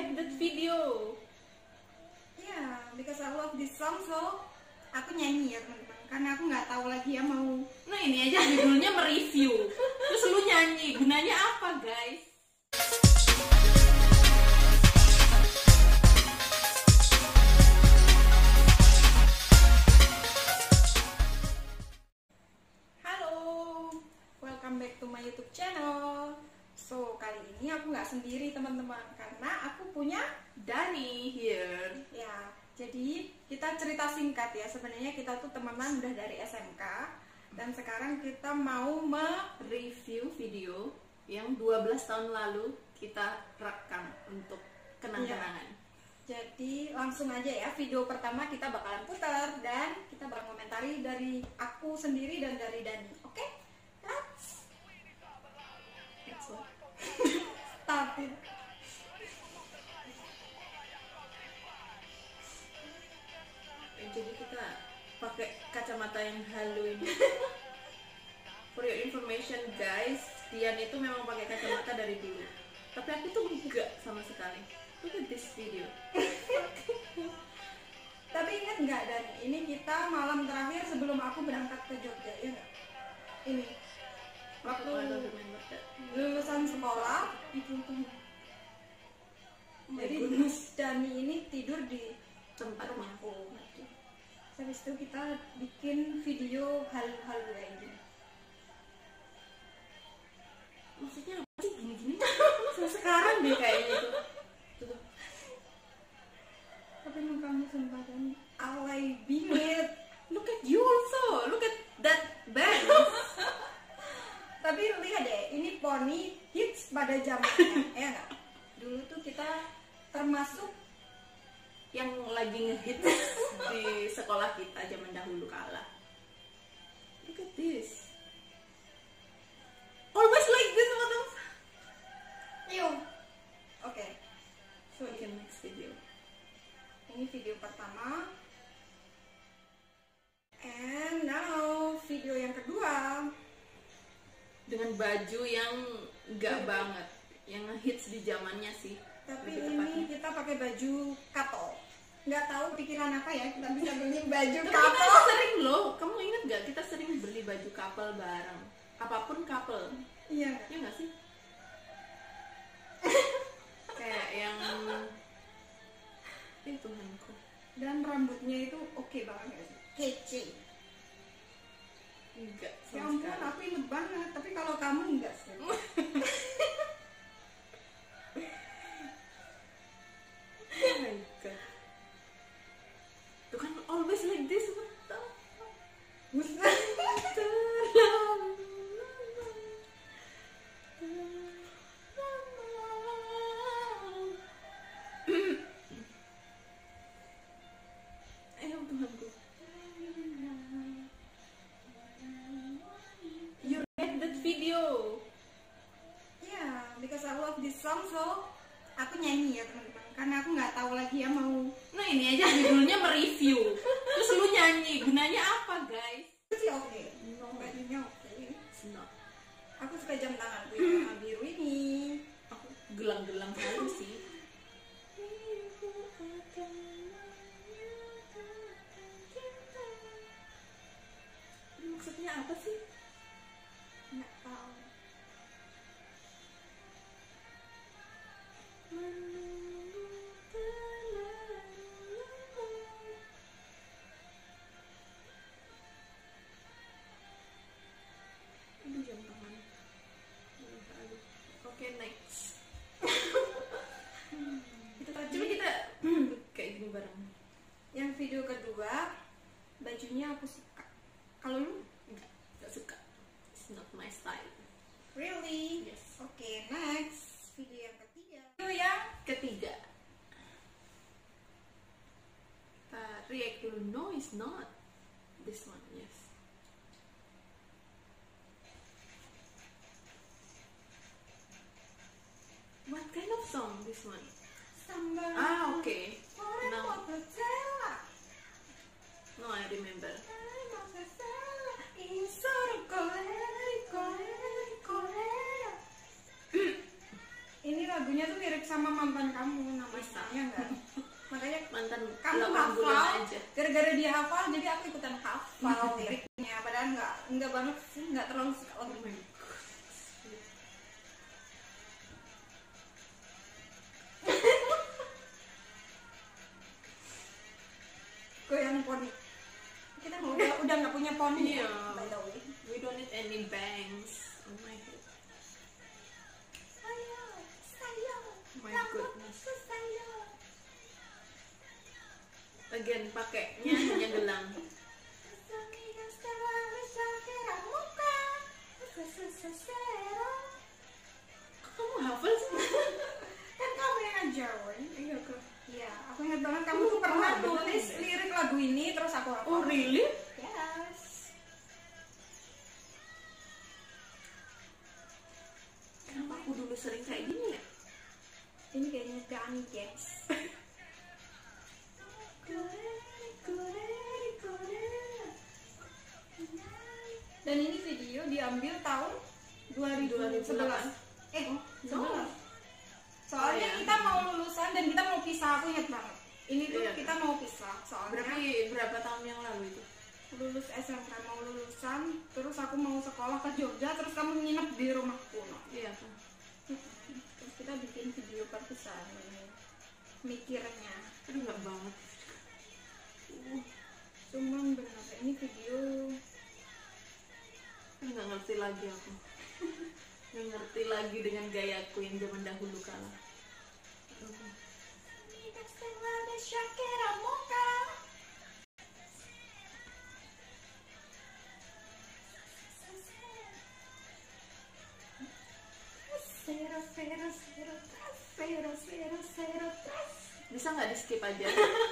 made that video. Yeah, because I love this song, so aku nyanyi ya teman-teman. Karena aku nggak tahu lagi ya mau. Nah ini aja judulnya mereview, terus lu nyanyi, gunanya apa guys? Halo, welcome back to my YouTube channel. So kali ini aku nggak sendiri teman-teman, karena aku punya Dani here. ya. Jadi kita cerita singkat ya. Sebenarnya kita tuh temenan udah dari SMK dan sekarang kita mau Review video yang 12 tahun lalu kita rekam untuk kenang-kenangan. Jadi langsung aja ya, video pertama kita bakalan putar dan kita bakal komentari dari aku sendiri dan dari Dani. Oke? Let's start it. Jadi kita pakai kacamata yang halu ini. For your information guys, Dian itu memang pakai kacamata dari dulu. Tapi aku tuh enggak sama sekali. Look at this video. Tapi ingat nggak Dani? Ini kita malam terakhir sebelum aku berangkat ke Jogja, ya nggak? Ini waktu lulusan sekolah itu tuh. Jadi Dani ini tidur di tempatnya. rumahku. Habis itu kita bikin video halu-halu kayak gini. Maksudnya apa sih gini-gini? Sekarang deh kayaknya itu. Tuh. Tapi emang kamu sumpah Dani alay bingit. Look at you also. Look at that bag. Tapi lihat deh, ini poni hits pada zamannya, ya nggak? Dulu tuh kita termasuk Yang lagi ngehit di sekolah kita zaman dahulu kala. Look at this. Always like this, madam. Yo. Oke. So Okay, next video. ini video pertama. And now video yang kedua. Dengan baju yang enggak banget, yang ngehits di zamannya sih. Tapi Lebih ini tepatnya. kita pakai baju couple. Nggak tahu pikiran apa ya kita bisa beli baju Tapi couple. kita sering loh, kamu ingat gak kita sering beli baju couple bareng? Apapun couple, Iya. ya nggak sih? Kayak yang Tuhanku. Dan rambutnya itu oke banget ya sih? Kece. Enggak Ya sama ampun, sekali. aku inget banget. Tapi kalau kamu enggak sih. Oh my god. Tuh kan always like this. What the fuck? Tuhanku. You made that video. Ya, because I love this song, so aku nyanyi ya teman-teman. Karena aku nggak tahu lagi ya mau. Nah ini aja judulnya mereview, terus lu nyanyi, gunanya apa guys? Itu sih oke. Bajunya oke. It's not. Aku suka jam tanganku yang warna biru ini. Aku gelang-gelang sekali sih. Maksudnya apa sih? Nggak tahu. Aduh jam tangan. Oke, next. Itu tadi. Coba kita kayak gini bareng. Yang video kedua, bajunya aku suka. Kalau lu? Gak suka. It's not my style. Really? Yes. Oke, next. Video yang ketiga. Video yang Ketiga. React dulu. No, it's not. This one, yes. What kind of song this one? Samba. Ah, okay. Now, Now. no, I remember. Ini lagunya tuh mirip sama mantan kamu namanya enggak? Makanya Mantan kamu 8 bulan hafal, aja. gara-gara dia hafal jadi aku ikutan hafal liriknya. Padahal enggak banget sih, enggak terlalu sekali. Oh my God. Goyang poni. Kita udah nggak punya poni Iya. ya, by the way. We don't need any bangs on my head. My goodness. Again, pakainya hanya gelang. Kok kamu hafal sih? Kan kamu yang ngajarin. Iya kak. Iya, aku ingat banget kamu tuh pernah nulis lirik lagu ini terus aku hafal. Oh really? Yes. Kenapa aku dulu sering kayak gini ya? Ini kayaknya Dani, guys. Dan ini video diambil tahun 2011. 11. No. Soalnya Oh, iya. kita mau lulusan dan kita mau pisah, aku ingat banget. Ini tuh Iya. kita mau pisah soalnya Berapa tahun yang lalu itu? lulus SMK mau lulusan, terus aku mau sekolah ke Jogja, terus kamu nginep di rumahku. No. Iya kak. Terus kita bikin video perpisahan ini. Mikirnya. Aduh nggak banget. Cuman bener ini video Nggak ngerti lagi aku. Nggak ngerti lagi dengan gayaku yang zaman dahulu kala. Bisa nggak di skip aja?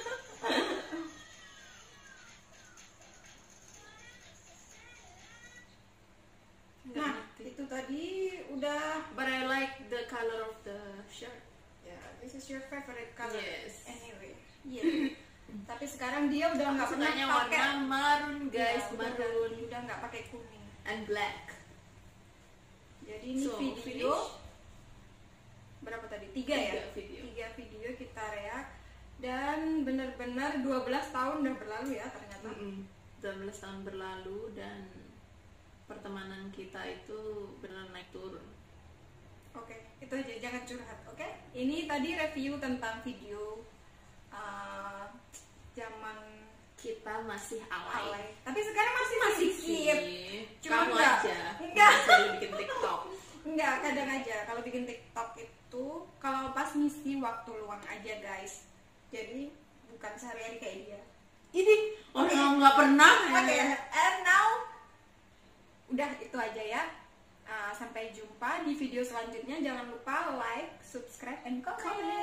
Nggak Nah, ngerti. itu tadi udah. But I like the color of the shirt. Ya, this is your favorite color. Yes. Anyway. Iya. Tapi sekarang dia udah nggak pernah Sukanya pakai. warna maroon guys, Ya, maroon udah nggak pakai kuning. and black. Jadi ini So, video finish. berapa tadi? 3 ya? 3 video. 3 video kita react dan benar-benar 12 tahun udah berlalu ya ternyata. 12 tahun berlalu dan pertemanan kita itu benar naik turun. Oke, itu aja, jangan curhat, oke? Ini tadi review tentang video zaman Kita masih alay. alay. Tapi sekarang masih sedikit. Cuma Kamu enggak. aja. Enggak. Selalu bikin TikTok. Enggak, kadang aja kalau bikin TikTok itu kalau pas ngisi waktu luang aja, guys. Jadi bukan sehari-hari kayak dia. Ini orang nggak pernah. Oke, and now udah itu aja ya. Sampai jumpa di video selanjutnya. Jangan lupa like, subscribe, and comment.